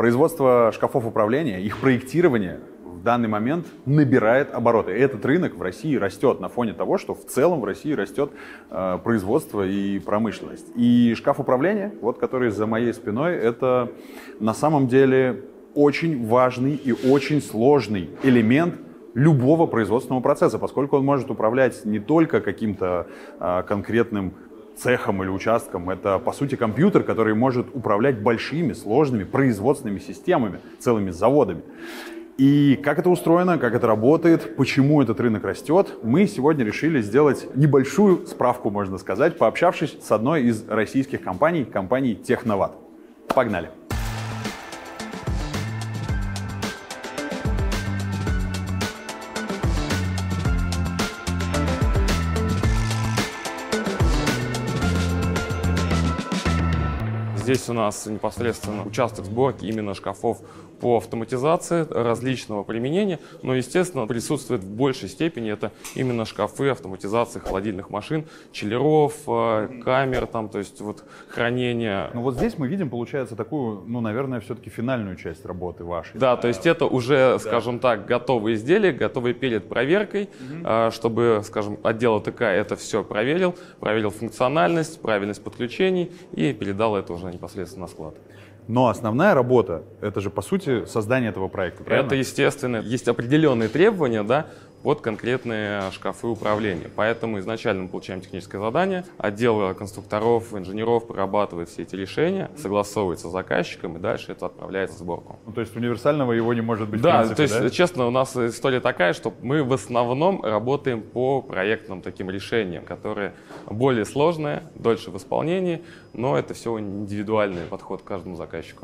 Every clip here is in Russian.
Производство шкафов управления, их проектирование в данный момент набирает обороты. И этот рынок в России растет на фоне того, что в целом в России растет производство и промышленность. И шкаф управления, вот который за моей спиной, это на самом деле очень важный и очень сложный элемент любого производственного процесса, поскольку он может управлять не только каким-то конкретным цехом или участком. Это, по сути, компьютер, который может управлять большими, сложными производственными системами, целыми заводами. И как это устроено, как это работает, почему этот рынок растет, мы сегодня решили сделать небольшую справку, можно сказать, пообщавшись с одной из российских компаний, компанией Техноват. Погнали! Здесь у нас непосредственно участок сборки именно шкафов по автоматизации различного применения, но, естественно, присутствует в большей степени это именно шкафы автоматизации холодильных машин, чиллеров, камер, там, то есть вот хранение. Ну вот здесь мы видим, получается, такую, ну, наверное, все-таки финальную часть работы вашей. Да, то есть это уже, скажем так, готовые изделия, готовые перед проверкой, чтобы, скажем, отдел АТК это все проверил функциональность, правильность подключений и передал это уже непосредственно на склад. Но основная работа, это же, по сути, создание этого проекта, правильно? Это, естественно, есть определенные требования, да, под конкретные шкафы управления. Поэтому изначально мы получаем техническое задание, отдел конструкторов, инженеров прорабатывает все эти решения, согласовывается с заказчиком, и дальше это отправляется в сборку. Ну, то есть универсального его не может быть, да, в принципе, то есть, честно, у нас история такая, что мы в основном работаем по проектным таким решениям, которые более сложные, дольше в исполнении, но это все индивидуальный подход к каждому заказчику.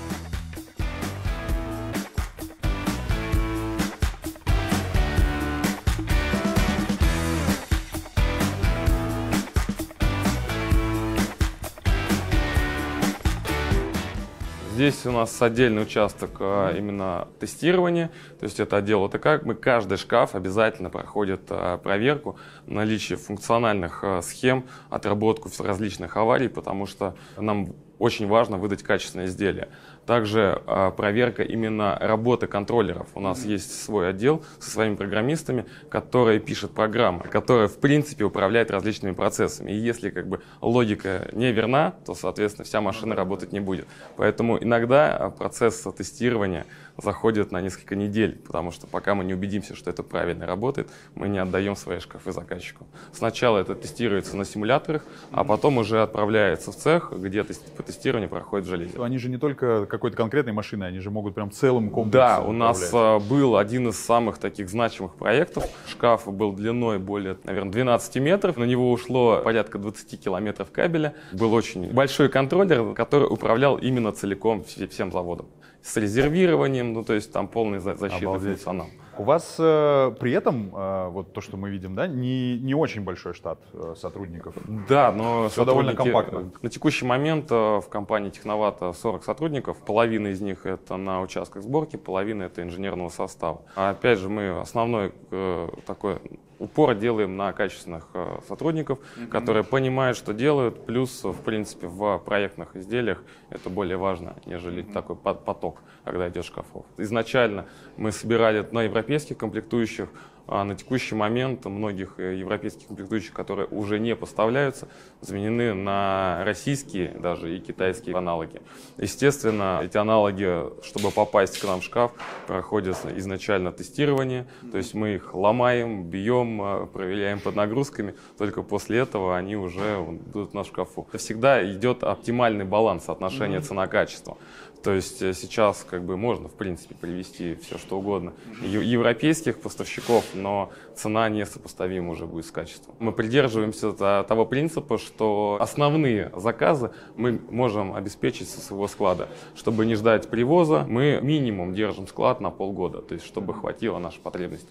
Здесь у нас отдельный участок именно тестирования, то есть это отдел АТК. Мы каждый шкаф обязательно проходит проверку, наличие функциональных схем, отработку различных аварий, потому что нам очень важно выдать качественное изделие. Также проверка именно работы контроллеров. У нас есть свой отдел со своими программистами, которые пишут программы, которые в принципе управляют различными процессами. И если как бы логика не верна, то, соответственно, вся машина работать не будет. Поэтому иногда процесс тестирования заходит на несколько недель, потому что пока мы не убедимся, что это правильно работает, мы не отдаем свои шкафы заказчику. Сначала это тестируется на симуляторах, а потом уже отправляется в цех, где по тестированию проходит в железе. Они же не только какой-то конкретной машиной, они же могут прям целым комплексом. Да, у нас был один из самых таких значимых проектов. Шкаф был длиной более, наверное, 12 метров. На него ушло порядка 20 километров кабеля. Был очень большой контроллер, который управлял именно целиком всем заводом. С резервированием, ну то есть там полный защитный функционал. У вас при этом, вот то, что мы видим, да, не очень большой штат сотрудников. Да, но все довольно компактно. На текущий момент в компании Техновата 40 сотрудников. Половина из них это на участках сборки, половина это инженерного состава. А опять же, мы основной такой упор делаем на качественных сотрудников, которые понимают, что делают. Плюс, в принципе, в проектных изделиях это более важно, нежели такой поток, когда идет шкафов. Изначально мы собирали на европейских комплектующих, а на текущий момент многих европейских комплектующих, которые уже не поставляются, заменены на российские даже и китайские аналоги. Естественно, эти аналоги, чтобы попасть к нам в шкаф, проходят изначально тестирование, то есть мы их ломаем, бьем, проверяем под нагрузками, только после этого они уже будут на шкафу. Всегда идет оптимальный баланс соотношения цена-качество. То есть сейчас как бы можно, в принципе, привести все, что угодно европейских поставщиков, но цена несопоставима уже будет с качеством. Мы придерживаемся того принципа, что основные заказы мы можем обеспечить со своего склада. Чтобы не ждать привоза, мы минимум держим склад на полгода, то есть чтобы хватило нашей потребности.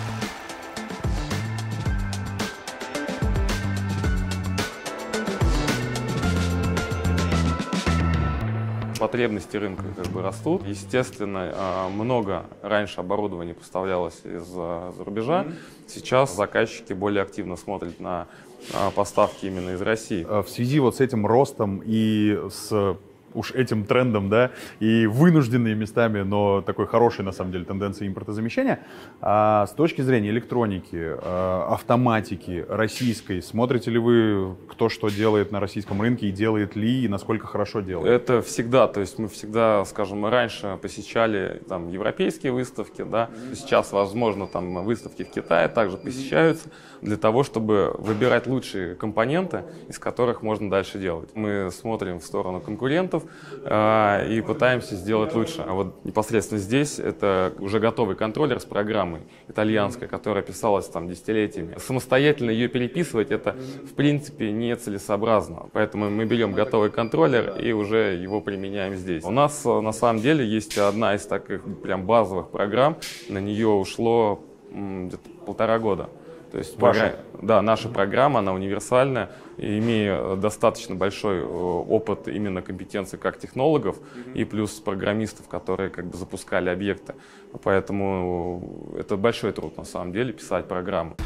Потребности рынка как бы растут. Естественно, много раньше оборудования поставлялось из-за рубежа. Сейчас заказчики более активно смотрят на поставки именно из России. В связи вот с этим ростом и с уж этим трендом, да, и вынужденные местами, но такой хорошей, на самом деле, тенденции импортозамещения. А с точки зрения электроники, автоматики российской, смотрите ли вы, кто что делает на российском рынке, и делает ли, и насколько хорошо делает? Это всегда, то есть мы всегда, скажем, мы раньше посещали там европейские выставки, да, сейчас, возможно, там выставки в Китае также посещаются для того, чтобы выбирать лучшие компоненты, из которых можно дальше делать. Мы смотрим в сторону конкурентов и пытаемся сделать лучше. А вот непосредственно здесь это уже готовый контроллер с программой итальянской, которая писалась там десятилетиями. Самостоятельно ее переписывать это в принципе нецелесообразно. Поэтому мы берем готовый контроллер и уже его применяем здесь. У нас на самом деле есть одна из таких прям базовых программ, на нее ушло где-то 1,5 года. То есть да, наша программа, она универсальная, и имея достаточно большой опыт именно компетенции как технологов и плюс программистов, которые как бы запускали объекты. Поэтому это большой труд на самом деле писать программу.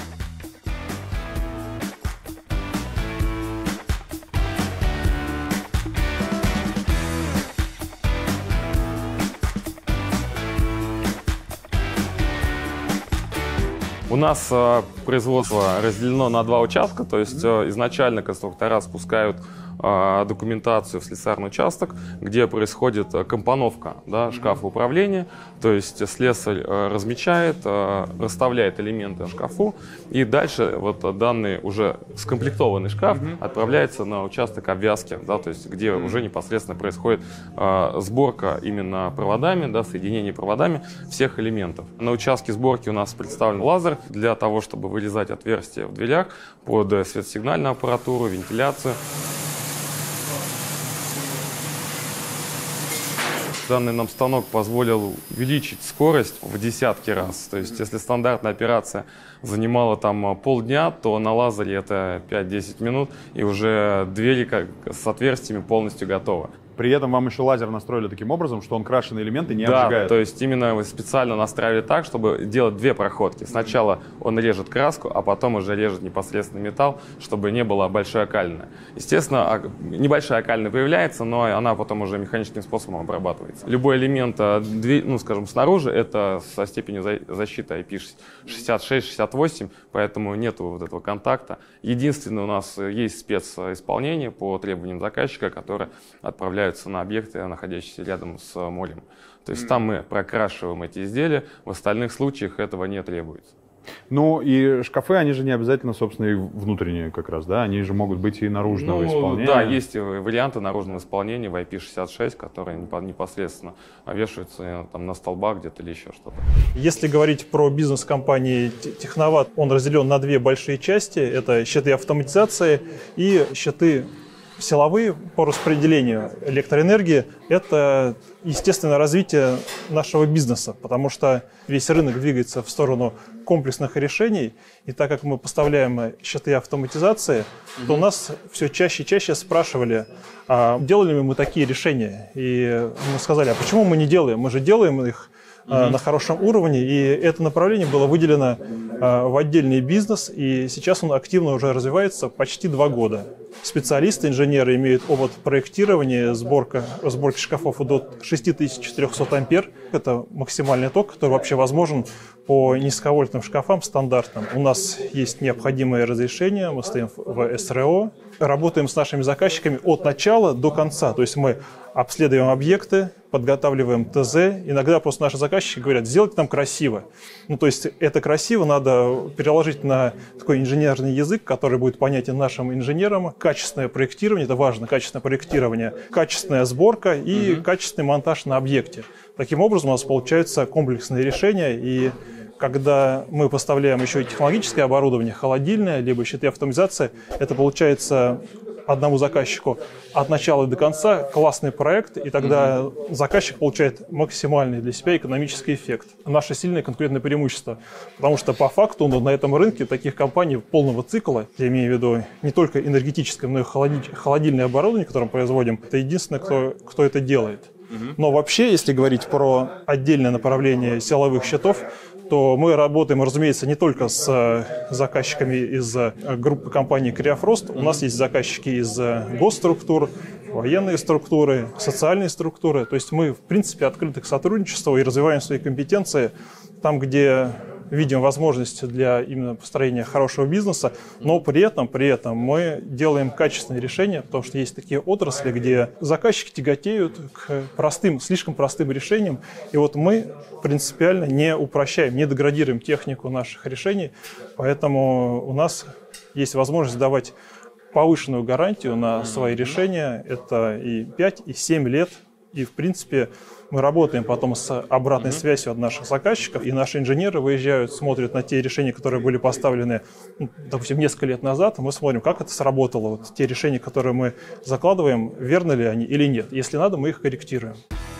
У нас производство разделено на 2 участка, то есть изначально конструктора спускают документацию в слесарный участок, где происходит компоновка, да, шкафа управления, то есть слесарь размечает, расставляет элементы в шкафу, и дальше вот данный уже скомплектованный шкаф отправляется на участок обвязки, да, то есть где уже непосредственно происходит сборка именно проводами, да, соединение проводами всех элементов. На участке сборки у нас представлен лазер для того, чтобы вырезать отверстия в дверях под светосигнальную аппаратуру, вентиляцию. Данный нам станок позволил увеличить скорость в десятки раз. То есть, если стандартная операция занимала там полдня, то на лазере это 5-10 минут, и уже двери с отверстиями полностью готовы. При этом вам еще лазер настроили таким образом, что он крашеные элементы не обжигает. Да, то есть именно вы специально настраивали так, чтобы делать 2 проходки. Сначала он режет краску, а потом уже режет непосредственно металл, чтобы не было большой окалины. Естественно, небольшая окалина появляется, но она потом уже механическим способом обрабатывается. Любой элемент, ну, скажем, снаружи, это со степенью защиты IP66-68, поэтому нету вот этого контакта. Единственное, у нас есть специсполнение по требованиям заказчика, которые отправляют на объекты, находящиеся рядом с морем. То есть там мы прокрашиваем эти изделия, в остальных случаях этого не требуется. Ну и шкафы, они же не обязательно, собственно, и внутренние как раз, да? Они же могут быть и наружного исполнения. Да, есть варианты наружного исполнения в IP66, которые непосредственно вешаются там на столбах где-то или еще что-то. Если говорить про бизнес компании Техноват, он разделен на 2 большие части. Это щиты автоматизации и щиты силовые по распределению электроэнергии. Это естественное развитие нашего бизнеса, потому что весь рынок двигается в сторону комплексных решений. И так как мы поставляем щиты автоматизации, то у нас все чаще и чаще спрашивали, делали ли мы такие решения. И мы сказали, а почему мы не делаем? Мы же делаем их на хорошем уровне, и это направление было выделено в отдельный бизнес, и сейчас он активно уже развивается почти 2 года. Специалисты, инженеры имеют опыт проектирования, сборки шкафов до 6400 ампер. Это максимальный ток, который вообще возможен по низковольтным шкафам стандартным. У нас есть необходимые разрешения, мы стоим в СРО, работаем с нашими заказчиками от начала до конца, то есть мы обследуем объекты, подготавливаем ТЗ. Иногда просто наши заказчики говорят, сделайте нам красиво. Ну, то есть это красиво надо переложить на такой инженерный язык, который будет понятен нашим инженерам. Качественное проектирование, это важно, качественное проектирование, качественная сборка и качественный монтаж на объекте. Таким образом у нас получаются комплексные решения, и когда мы поставляем еще и технологическое оборудование, холодильное, либо щиты автоматизации, это получается одному заказчику от начала до конца классный проект, и тогда заказчик получает максимальный для себя экономический эффект. Наше сильное конкурентное преимущество, потому что по факту на этом рынке таких компаний полного цикла, я имею в виду не только энергетическое, но и холодильное оборудование, которое мы производим, это единственное, кто это делает. Но вообще, если говорить про отдельное направление силовых щитов, то мы работаем, разумеется, не только с заказчиками из группы компании «Криофрост». У нас есть заказчики из госструктур, военные структуры, социальные структуры. То есть мы, в принципе, открыты к сотрудничеству и развиваем свои компетенции там, где видим возможности для именно построения хорошего бизнеса, но при этом мы делаем качественные решения, потому что есть такие отрасли, где заказчики тяготеют к слишком простым решениям, и вот мы принципиально не упрощаем, не деградируем технику наших решений, поэтому у нас есть возможность давать повышенную гарантию на свои решения, это и 5, и 7 лет, и в принципе мы работаем потом с обратной связью от наших заказчиков, и наши инженеры выезжают, смотрят на те решения, которые были поставлены, допустим, несколько лет назад, и мы смотрим, как это сработало. Вот те решения, которые мы закладываем, верны ли они или нет. Если надо, мы их корректируем.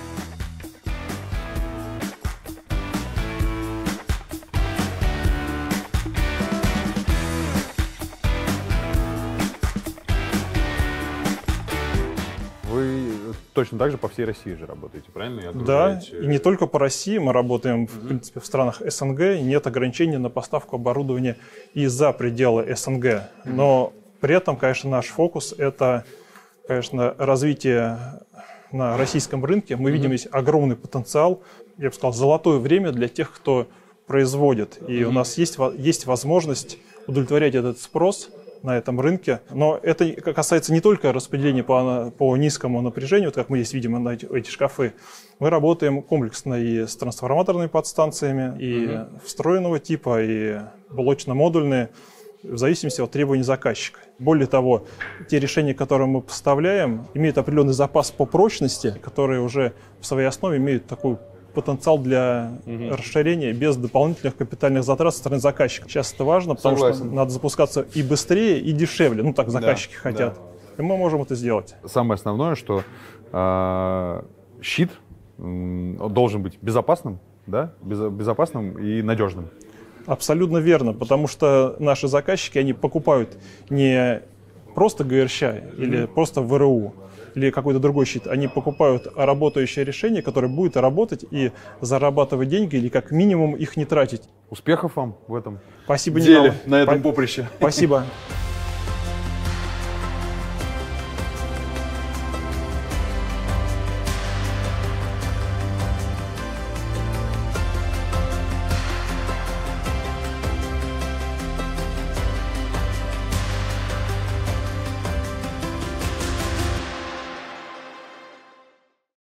Точно так же по всей России же работаете, правильно? Да, и не только по России, мы работаем, в принципе, в странах СНГ, нет ограничений на поставку оборудования и за пределы СНГ. Но при этом, конечно, наш фокус – это, конечно, развитие на российском рынке. Мы видим здесь огромный потенциал, я бы сказал, золотое время для тех, кто производит. И у нас есть возможность удовлетворять этот спрос на этом рынке. Но это касается не только распределения по низкому напряжению, вот как мы здесь видим на эти шкафы. Мы работаем комплексно и с трансформаторными подстанциями, и встроенного типа, и блочно-модульные, в зависимости от требований заказчика. Более того, те решения, которые мы поставляем, имеют определенный запас по прочности, которые уже в своей основе имеют такой потенциал для расширения без дополнительных капитальных затрат со стороны заказчика. Сейчас это важно, потому что надо запускаться и быстрее, и дешевле. Ну, так заказчики хотят. Да. И мы можем это сделать. Самое основное, что щит должен быть безопасным, да? Безопасным и надежным. Абсолютно верно, потому что наши заказчики, они покупают не просто ГРЩ или просто ВРУ, или какой-то другой щит, они покупают работающее решение, которое будет работать и зарабатывать деньги, или как минимум их не тратить. Успехов вам в этом Спасибо, деле, Николай. на этом поприще. Спасибо.